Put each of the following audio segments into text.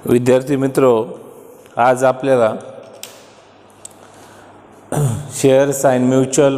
विद्यार्थी मित्रो, आज आपल्याला शेअर्स अँड म्युच्युअल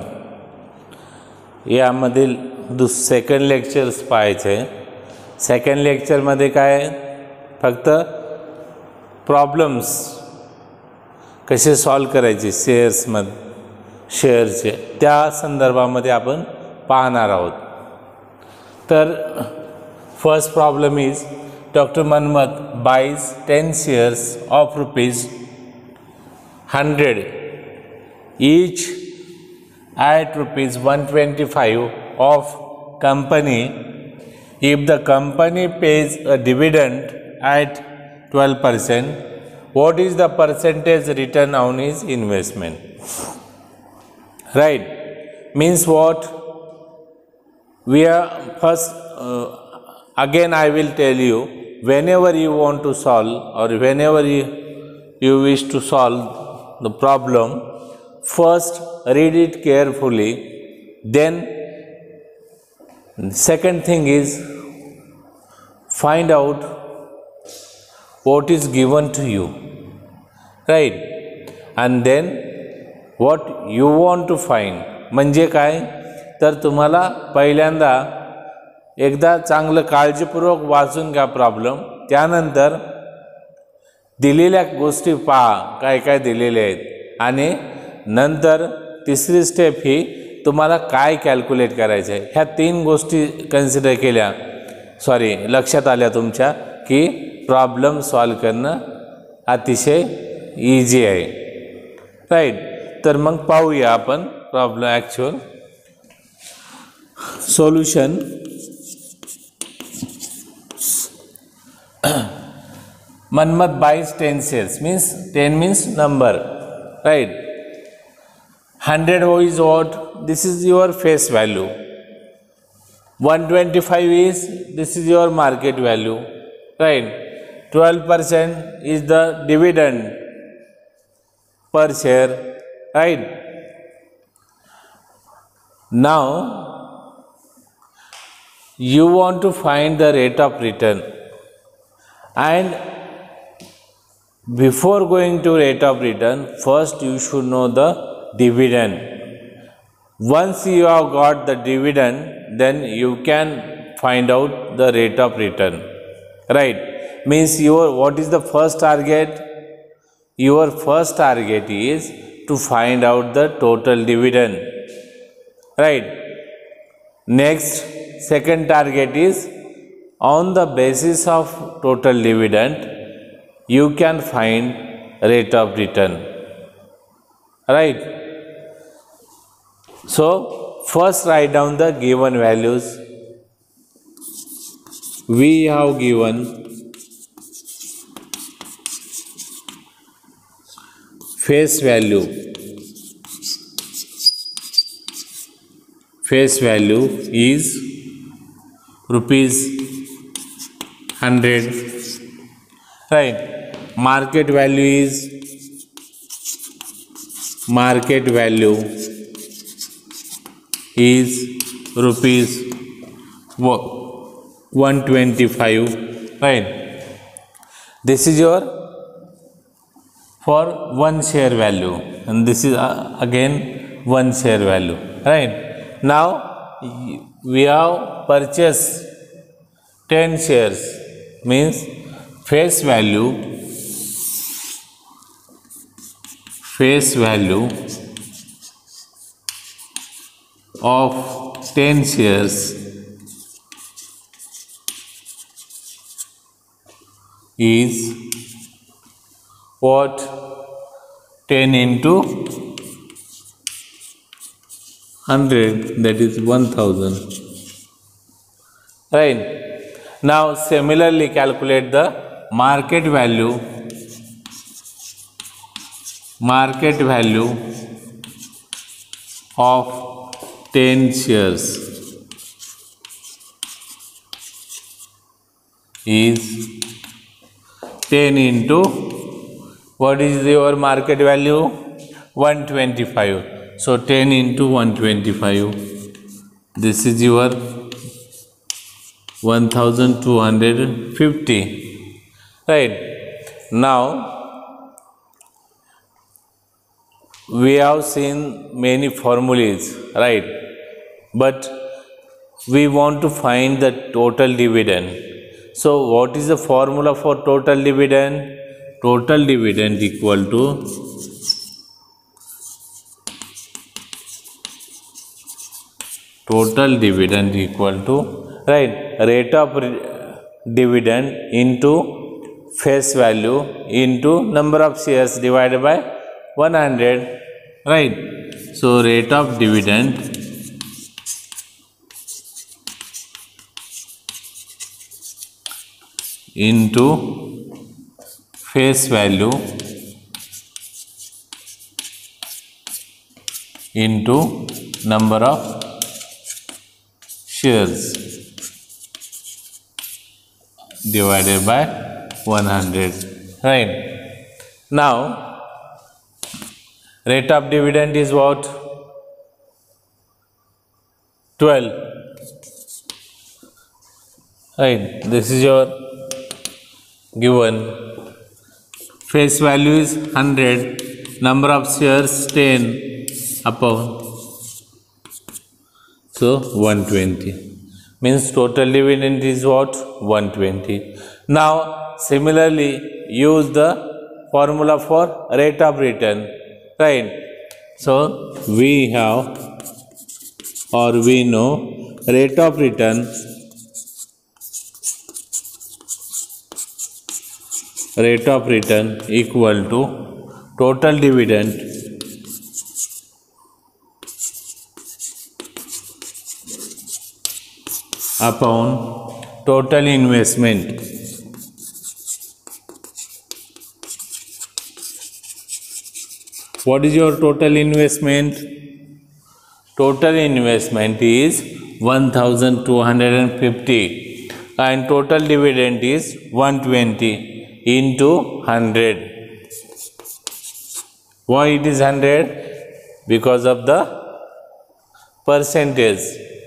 फंड यामधील सेकंड लेक्चर्स पाहायचे आहे. सेकंड लेक्चरमध्ये काय फक्त प्रॉब्लेम्स कसे सॉल्व करायचे शेअरचे त्या संदर्भामध्ये आपण पाहणार आहोत. तर first problem is Dr. Manmat buys 10 shares of ₹100 each at ₹125 of company if the company pays a dividend at 12%. What is the percentage return on his investment? Right, means what? We are first again I will tell you, whenever you want to solve or whenever you wish to solve the problem, first read it carefully. Then second thing is find out what is given to you, right? And then what you want to find. म्हणजे काय तर तुम्हाला पहिल्यांदा एकदा चांगलं काळजीपूर्वक वाचून घ्या प्रॉब्लेम. त्यानंतर दिलेल्या गोष्टी पहा काय काय दिलेले आहेत आणि नंतर तिसरी स्टेप ही तुम्हाला काय कॅल्क्युलेट करायचं आहे. ह्या तीन गोष्टी कन्सिडर केल्या लक्षात आल्या तुमच्या की प्रॉब्लेम सॉल्व करणं अतिशय इझी आहे. राईट, तर मग पाहूया आपण problem actual solution. Manmat buys 10 shares, means 10 means number, right? 100 is what? This is your face value. 125 is, this is your market value, right? 12% is the dividend per share, right? Now you want to find the rate of return, and before going to rate of return, first you should know the dividend. Once you have got the dividend, then you can find out the rate of return, right? Means what is the first target? Your first target is to find out the total dividend, right? Next, second target is on the basis of total dividend you can find rate of return, right? So first write down the given values. We have given face value. Face value is ₹100, right? Market value is ₹125, right? This is your for one share value, and this is again one share value, right? Now we have purchased 10 shares, means face value of 10 shares is what? 10 into 100, that is 1000, right? Now similarly calculate the market value of 10 shares is 10 into what is your market value? 125. So 10 into 125, this is your 1250, right? Now we have seen many formulas, right? But we want to find the total dividend. So what is the formula for total dividend? Total dividend equal to right, rate of dividend into face value into number of shares divided by 100, right? So rate of dividend into face value into number of shares divided by 100, right? Now rate of dividend is what? 12, right? This is your given. Face value is 100, number of shares 10 upon, so 120, means total dividend is what? 120. Now similarly use the formula for rate of return, right? So we have, or we know, rate of return equal to total dividend upon total investment. What is your total investment? Total investment is 1250 and total dividend is 120 into 100. Why it is 100? Because of the percentage,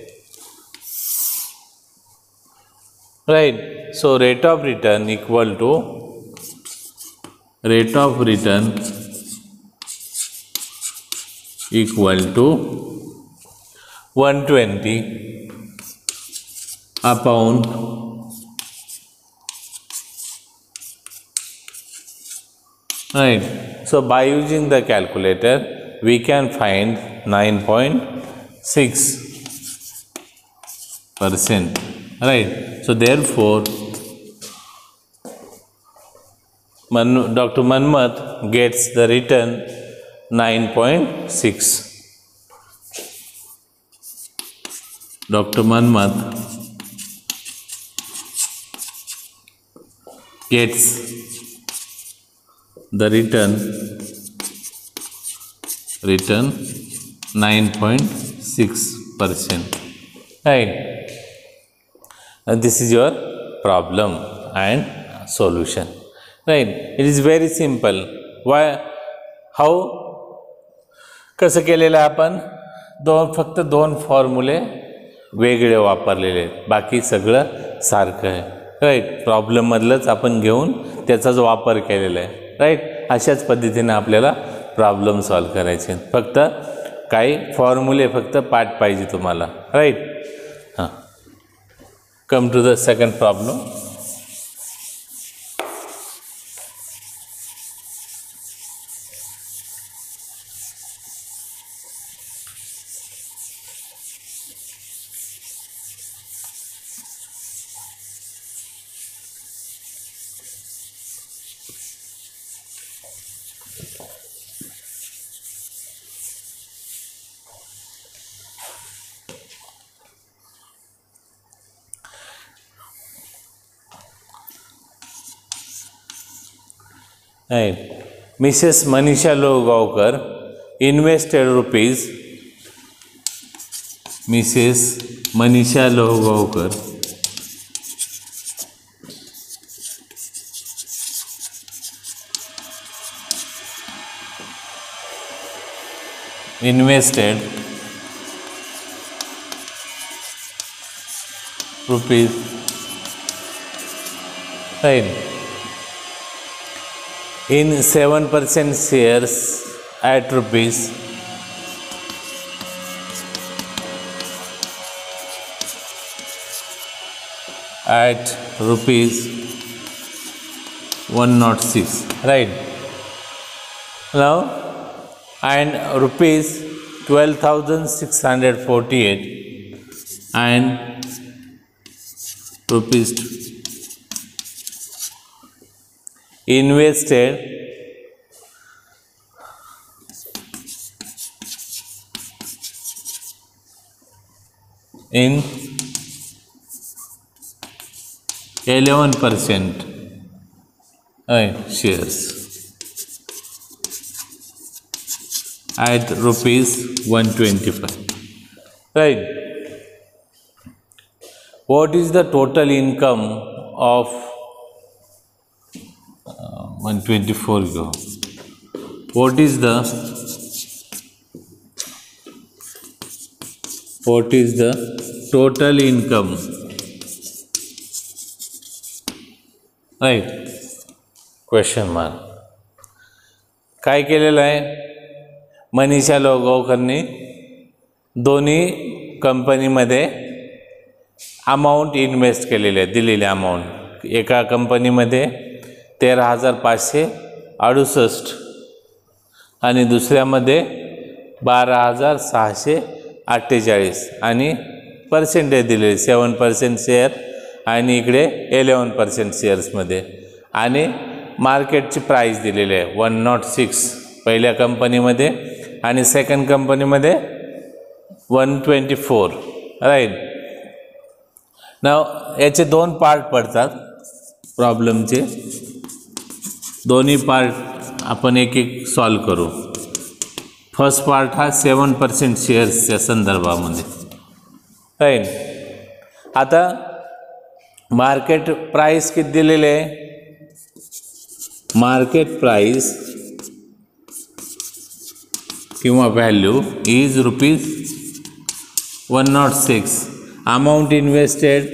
right? So rate of return equal to 120 upon right. So by using the calculator we can find 9.6%, right? So therefore Dr. Manmath gets the return 9.6. Dr. Manmath gets the return 9.6%, right? And this is your problem and solution, right? It is very simple. Why? How? कसं केलेलं आपण? फक्त दोन फॉर्म्युले वेगळे वापरलेले आहेत, बाकी सगळं सारखं आहे, राईट? प्रॉब्लेममधलंच आपण घेऊन त्याचाच वापर केलेला आहे, राईट? अशाच पद्धतीने आपल्याला प्रॉब्लेम सॉल्व करायचे आहेत. फक्त काही फॉर्म्युले फक्त पाठ पाहिजे तुम्हाला, राईट? हां, come to the second problem. Right. Mrs. Manisha Logaonkar invested rupees. Mrs. Manisha Logaonkar invested rupees, right, in 7% shares at rupees 106, right? Now, and rupees 12,648 and rupees invested in 11% shares at rupees 125, right? What is the total income of 124 go? What is the total income, right? Question mark. काय केलेलं आहे मनीषा लोगावकरनी दोन्ही कंपनीमध्ये amount invest केलेले आहे, दिलेले amount. एका कंपनीमध्ये 13,568 आणि दुसऱ्यामध्ये 12,648 आणि पर्सेंटेज दिलेले 7% शेअर आणि इकडे 11% शेअर्समध्ये आणि मार्केटची प्राईस दिलेली आहे 106 पहिल्या कंपनीमध्ये आणि सेकंड कंपनीमध्ये 124, राईट? नाव याचे दोन पार्ट पडतात प्रॉब्लेमचे, दोन्ही पार्ट आपण एक एक सॉल्व करू. फर्स्ट पार्ट हा 7% शेअर्सच्या संदर्भामध्ये, राईट? आता मार्केट प्राइस किती दिलेले आहे? मार्केट प्राइस किंवा value is rupees 106. Amount invested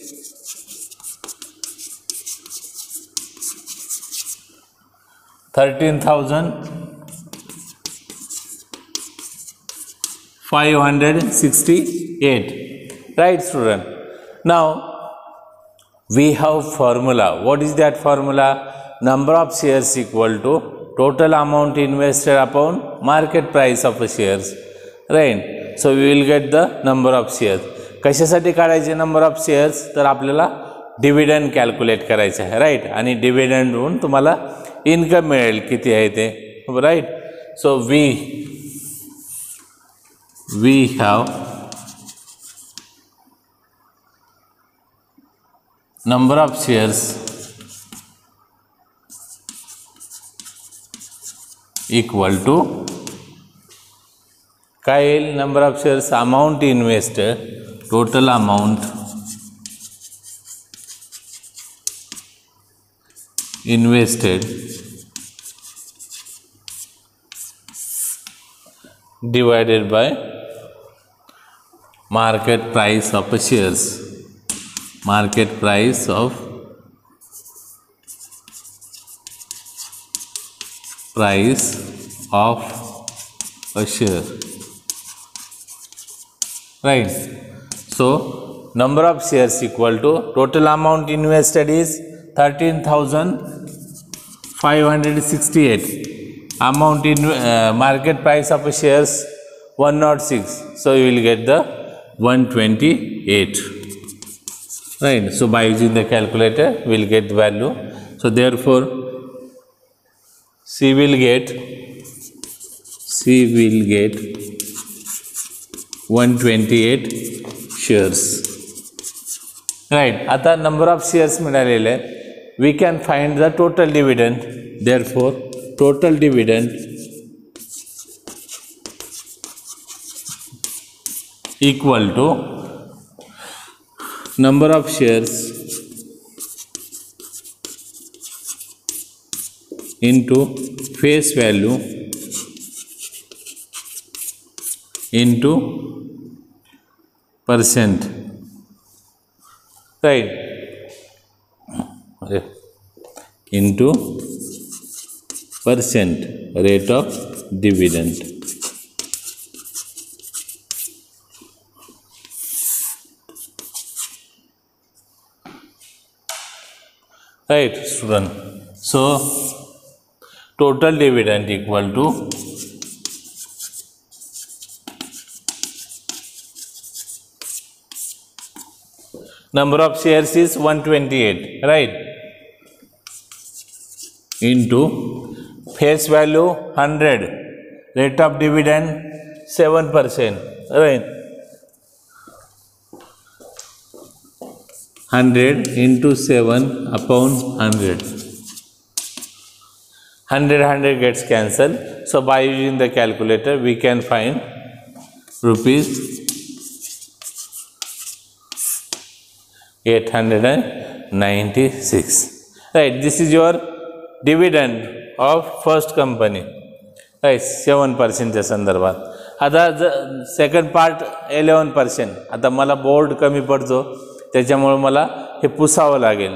$13,568, right student? Now we have formula. What is that formula? Number of shares equal to total amount invested upon market price of shares, right? So we will get the number of shares. कशासाठी काढायचे number of shares? तर आपल्याला dividend calculate करायचं आहे, right? आणि डिव्हिडंडहून तुम्हाला income मिळेल किती आहे ते, right? So we have number of shares equal to काय येईल? Number of shares amount invested, total amount invested divided by market price of shares, market price of a share, right? So number of shares equal to total amount invested is 13,568. Amount in market price of shares 106, so you will get the 128, right? So by using the calculator we will get the value. So therefore C will get 128 shares, right? आता number of shares मिळालेले, we can find the total dividend. Therefore total dividend equal to number of shares into face value into percent, right? Into rate of dividend. Right, student. So total dividend equal to number of shares is 128, right, into face value 100, rate of dividend 7%, right, 100 into 7 upon 100. 100 gets cancelled. So by using the calculator we can find rupees 896. Right, this is your dividend of first company. Right, 7% संदर्भात. आता second part 11%. आता मला board कमी पडतो त्याच्यामुळे मला हे पुसावं लागेल.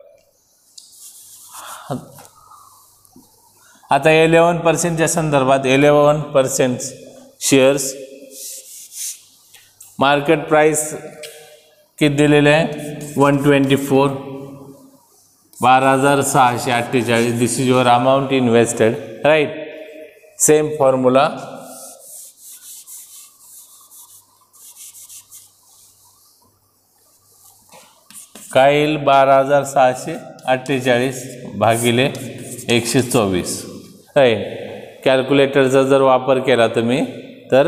आता 11% संदर्भात 11% शेअर्स मार्केट प्राइस किती दिलेले आहे 124, 12,648. This is your amount invested, right. Same formula काय येईल 12,648 भागिले 124, राईट. कॅल्क्युलेटरचा जर वापर केला तुम्ही तर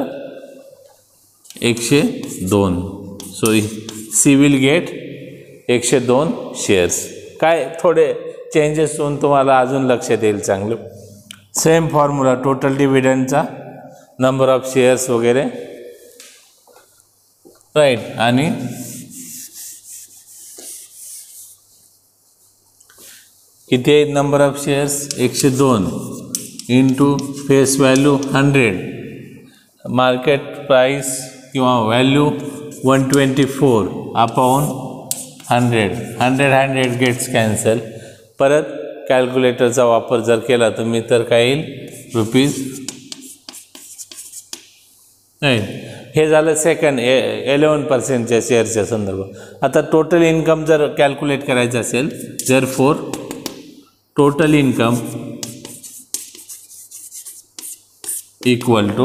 102. So we will get 102 shares. काय थोडे चेंजेस होऊन तुम्हाला अजून लक्षात येईल चांगलं. सेम फॉर्म्युला टोटल डिव्हिडंडचा नंबर ऑफ शेअर्स वगैरे, राईट. आणि किती आहे number of shares 102 into face value 100, market price किंवा व्हॅल्यू 124 अपॉन 100 गेट्स कॅन्सल. परत कॅल्क्युलेटरचा वापर जर केला तुम्ही तर काय येईल रुपीज, नाही. हे झालं सेकंड 11% शेअरच्या संदर्भात. आता टोटल इन्कम जर कॅल्क्युलेट करायचं असेल जर for total income equal to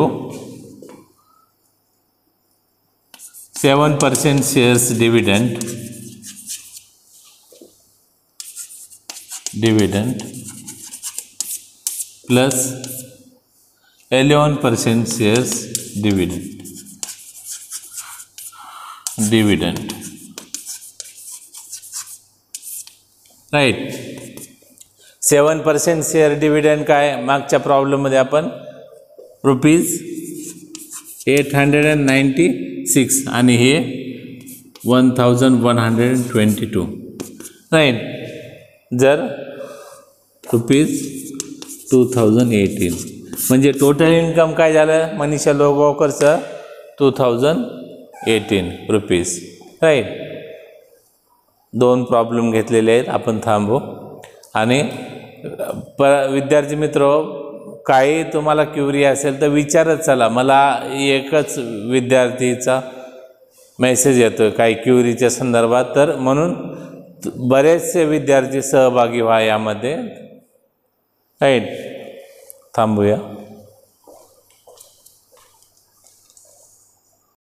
7% shares dividend plus 11% shares dividend, right. 7% share dividend काय मागच्या प्रॉब्लेममध्ये आपण रुपीज 896 आणि हे 1122, राईट. जर रुपीज 2018 म्हणजे टोटल इन्कम काय झालं मनीषा लोहगावकरचं 2018 रुपीज, राईट. 2 प्रॉब्लेम घेतलेले आहेत आपण थांबू. आणि विद्यार्थी मित्र काही तुम्हाला क्युरी असेल तर विचारत चला. मला एकच विद्यार्थीचा मेसेज येतो काही क्युरीच्या संदर्भात, तर म्हणून बरेचसे विद्यार्थी सहभागी व्हा यामध्ये, राईट. थांबूया.